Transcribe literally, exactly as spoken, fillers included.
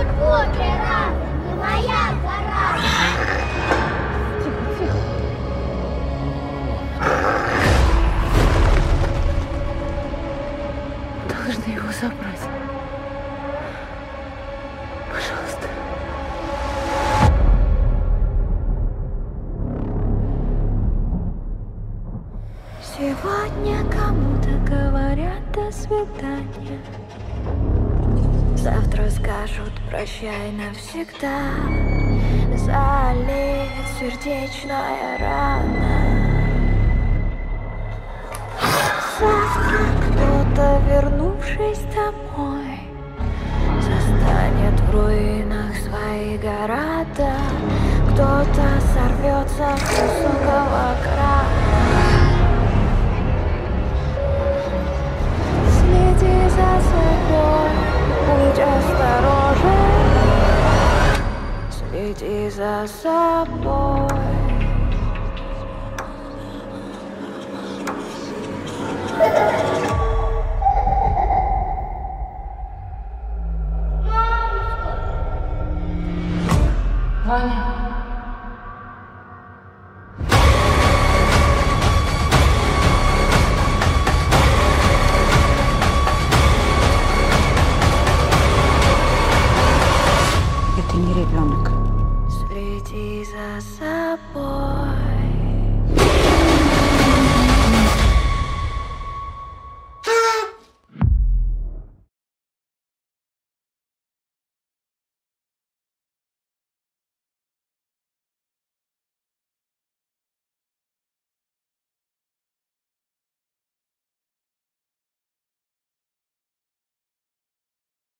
Опера! Не моя гора! Тихо, тихо. Должны его забрать. Пожалуйста. Сегодня кому-то говорят до свидания. Завтра скажут прощай навсегда. Залит сердечная рана. Завтра кто-то, вернувшись домой, застанет в руинах свои города. Кто-то сорвется с высокого крана. Следи за собой, будь осторожен. Следи за собой.